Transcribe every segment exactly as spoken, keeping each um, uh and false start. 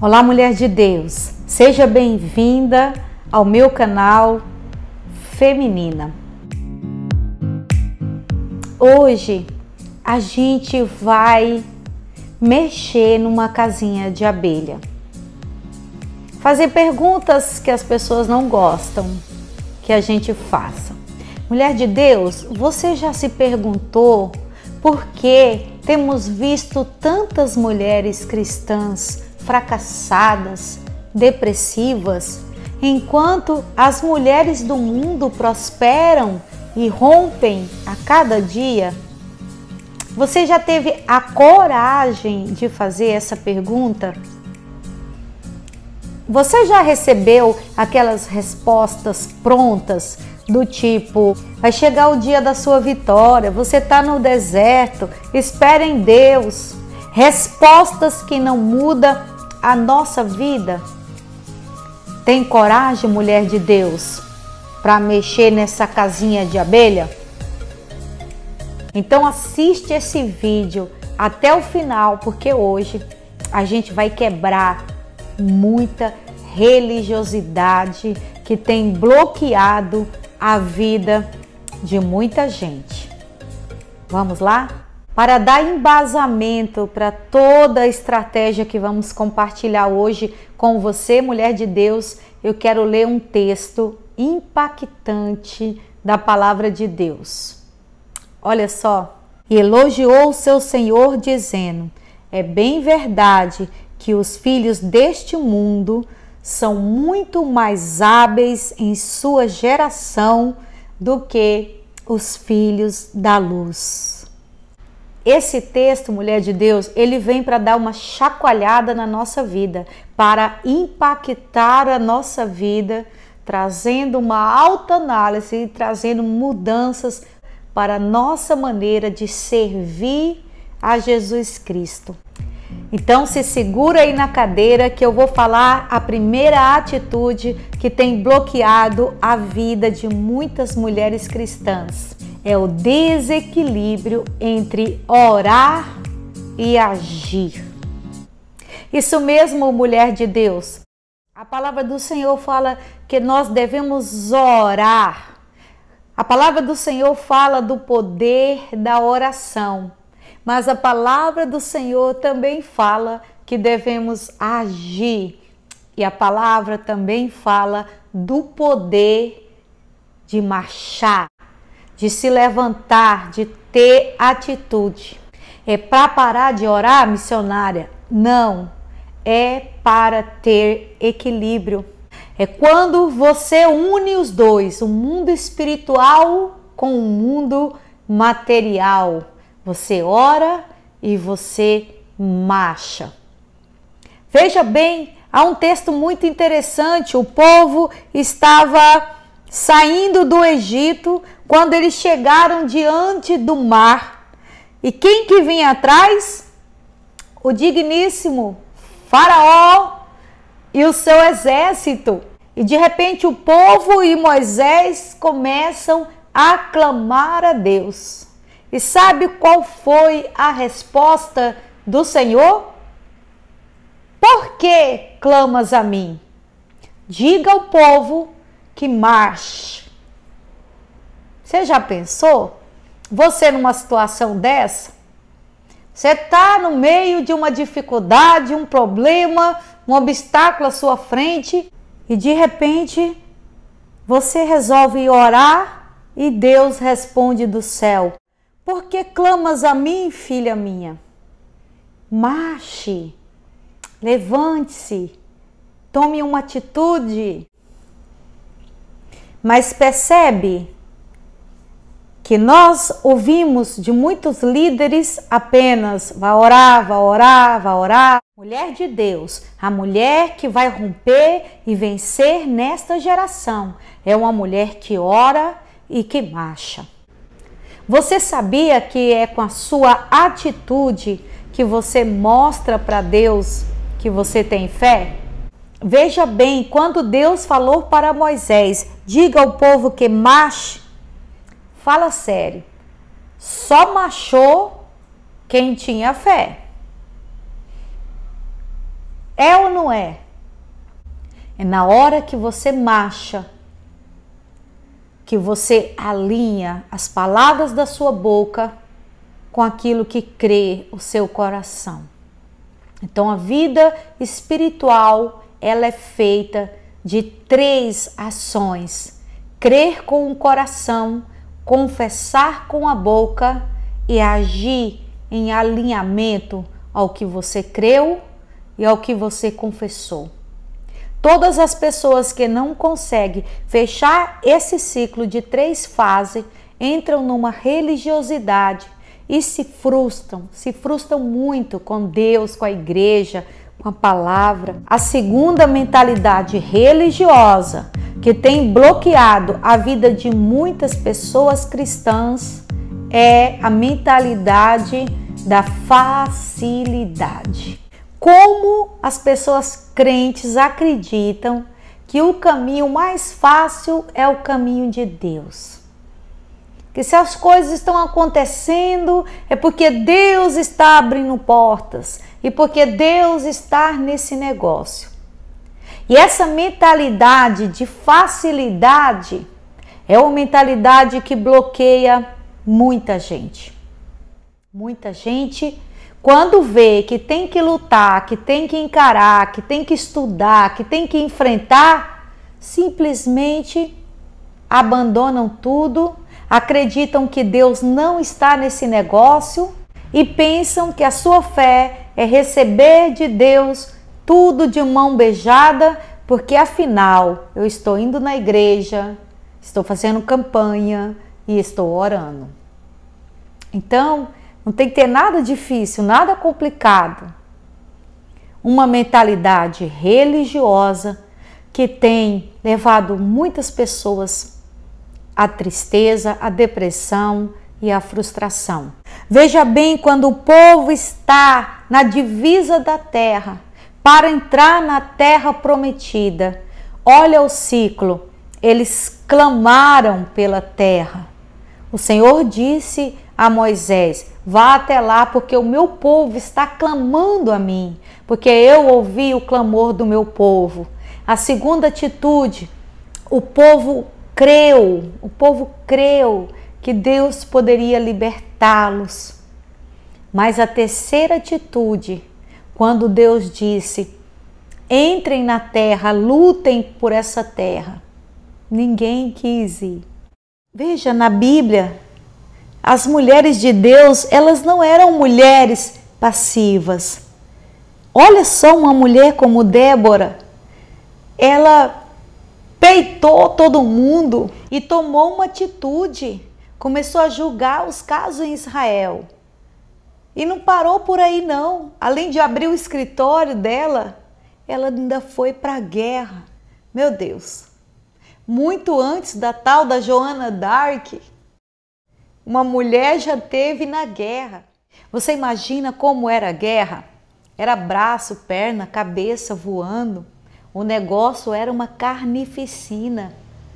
Olá, mulher de Deus, seja bem-vinda ao meu canal Feminina. Hoje a gente vai mexer numa casinha de abelha, fazer perguntas que as pessoas não gostam que a gente faça. Mulher de Deus, você já se perguntou por que temos visto tantas mulheres cristãs fracassadas, depressivas, enquanto as mulheres do mundo prosperam e rompem a cada dia? Você já teve a coragem de fazer essa pergunta? Você já recebeu aquelas respostas prontas do tipo: vai chegar o dia da sua vitória, você está no deserto, espere em Deus. Respostas que não mudam a nossa vida. Tem coragem, mulher de Deus, para mexer nessa casinha de abelha? Então assiste esse vídeo até o final, porque hoje a gente vai quebrar muita religiosidade que tem bloqueado a vida de muita gente. Vamos lá? Para dar embasamento para toda a estratégia que vamos compartilhar hoje com você, mulher de Deus, eu quero ler um texto impactante da palavra de Deus. Olha só. E elogiou o seu Senhor, dizendo: é bem verdade que os filhos deste mundo são muito mais hábeis em sua geração do que os filhos da luz. Esse texto, mulher de Deus, ele vem para dar uma chacoalhada na nossa vida, para impactar a nossa vida, trazendo uma autoanálise e trazendo mudanças para a nossa maneira de servir a Jesus Cristo. Então se segura aí na cadeira que eu vou falar a primeira atitude que tem bloqueado a vida de muitas mulheres cristãs. É o desequilíbrio entre orar e agir. Isso mesmo, mulher de Deus. A palavra do Senhor fala que nós devemos orar. A palavra do Senhor fala do poder da oração. Mas a palavra do Senhor também fala que devemos agir. E a palavra também fala do poder de marchar, de se levantar, de ter atitude. É para parar de orar, missionária? Não, é para ter equilíbrio. É quando você une os dois, o mundo espiritual com o mundo material. Você ora e você marcha. Veja bem, há um texto muito interessante. O povo estava saindo do Egito quando eles chegaram diante do mar. E quem que vinha atrás? O digníssimo Faraó e o seu exército. E de repente o povo e Moisés começam a clamar a Deus. E sabe qual foi a resposta do Senhor? Por que clamas a mim? Diga ao povo que marche. Você já pensou? Você numa situação dessa? Você está no meio de uma dificuldade, um problema, um obstáculo à sua frente e de repente você resolve orar e Deus responde do céu: por que clamas a mim, filha minha? Marche, levante-se, tome uma atitude. Mas percebe que nós ouvimos de muitos líderes apenas: vai orar, vai orar, vai orar. Mulher de Deus, a mulher que vai romper e vencer nesta geração é uma mulher que ora e que marcha. Você sabia que é com a sua atitude que você mostra para Deus que você tem fé? Veja bem, quando Deus falou para Moisés: diga ao povo que marche, fala sério, só marchou quem tinha fé. É ou não é? É na hora que você marcha, que você alinha as palavras da sua boca com aquilo que crê o seu coração. Então a vida espiritual, ela é feita de três ações: crer com o coração, confessar com a boca e agir em alinhamento ao que você creu e ao que você confessou. Todas as pessoas que não conseguem fechar esse ciclo de três fases entram numa religiosidade e se frustram, se frustram muito com Deus, com a igreja, com a palavra. A segunda mentalidade religiosa que tem bloqueado a vida de muitas pessoas cristãs é a mentalidade da facilidade. Como as pessoas crentes acreditam que o caminho mais fácil é o caminho de Deus. Que se as coisas estão acontecendo é porque Deus está abrindo portas e porque Deus está nesse negócio. E essa mentalidade de facilidade é uma mentalidade que bloqueia muita gente. Muita gente, quando vê que tem que lutar, que tem que encarar, que tem que estudar, que tem que enfrentar, simplesmente abandonam tudo, acreditam que Deus não está nesse negócio e pensam que a sua fé é receber de Deus tudo de mão beijada, porque afinal eu estou indo na igreja, estou fazendo campanha e estou orando. Então, não tem que ter nada difícil, nada complicado. Uma mentalidade religiosa que tem levado muitas pessoas à tristeza, à depressão e à frustração. Veja bem, quando o povo está na divisa da terra para entrar na terra prometida, olha o ciclo, eles clamaram pela terra. O Senhor disse a Moisés: vá até lá, porque o meu povo está clamando a mim, porque eu ouvi o clamor do meu povo. A segunda atitude, o povo creu, o povo creu que Deus poderia libertá-los. Mas a terceira atitude, quando Deus disse: entrem na terra, lutem por essa terra, ninguém quis ir. Veja, na Bíblia, as mulheres de Deus, elas não eram mulheres passivas. Olha só uma mulher como Débora, ela peitou todo mundo e tomou uma atitude, começou a julgar os casos em Israel. E não parou por aí não, além de abrir o escritório dela, ela ainda foi para a guerra. Meu Deus, muito antes da tal da Joana d'Arc, uma mulher já teve na guerra. Você imagina como era a guerra? Era braço, perna, cabeça voando. O negócio era uma carnificina.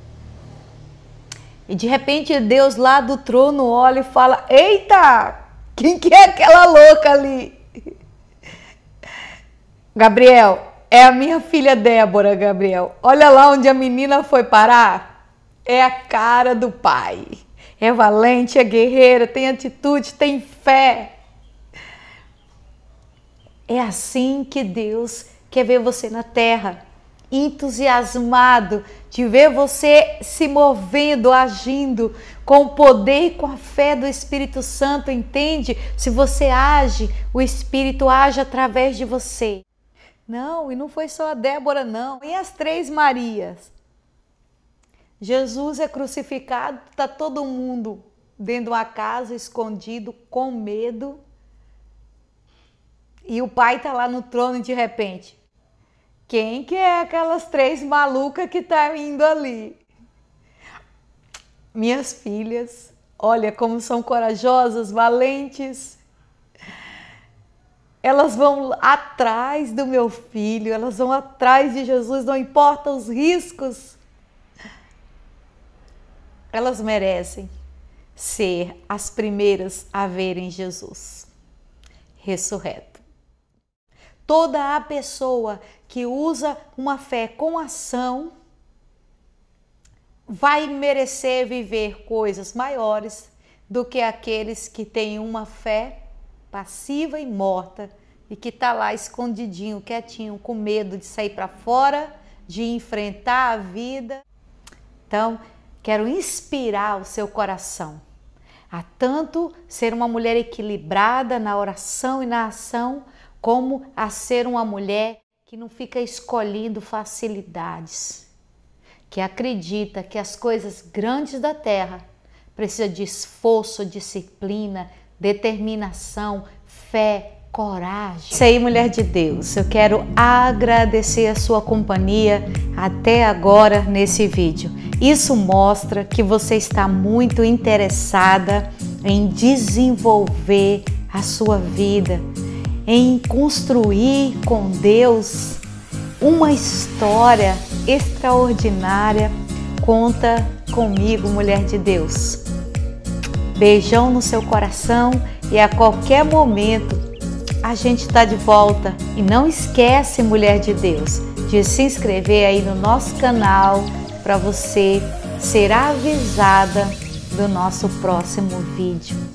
E de repente Deus lá do trono olha e fala: eita, quem que é aquela louca ali? Gabriel, é a minha filha Débora, Gabriel. Olha lá onde a menina foi parar. É a cara do pai. É valente, é guerreira, tem atitude, tem fé. É assim que Deus quer ver você na terra, entusiasmado de ver você se movendo, agindo com o poder e com a fé do Espírito Santo, entende? Se você age, o Espírito age através de você. Não, e não foi só a Débora não, e as três Marias. Jesus é crucificado, está todo mundo dentro de uma casa, escondido, com medo. E o pai está lá no trono e de repente, quem que é aquelas três malucas que tá indo ali? Minhas filhas, olha como são corajosas, valentes. Elas vão atrás do meu filho, elas vão atrás de Jesus, não importa os riscos. Elas merecem ser as primeiras a verem Jesus ressurreto. toda a pessoa que usa uma fé com ação vai merecer viver coisas maiores do que aqueles que têm uma fé passiva e morta e que está lá escondidinho, quietinho, com medo de sair para fora, de enfrentar a vida. Então, quero inspirar o seu coração a tanto ser uma mulher equilibrada na oração e na ação, como a ser uma mulher que não fica escolhendo facilidades, que acredita que as coisas grandes da terra precisam de esforço, disciplina, determinação, fé, coragem. Isso aí, mulher de Deus, eu quero agradecer a sua companhia até agora nesse vídeo. Isso mostra que você está muito interessada em desenvolver a sua vida, em construir com Deus uma história extraordinária. Conta comigo, mulher de Deus. Beijão no seu coração e a qualquer momento a gente está de volta. E não esquece, mulher de Deus, de se inscrever aí no nosso canal para você ser avisada do nosso próximo vídeo.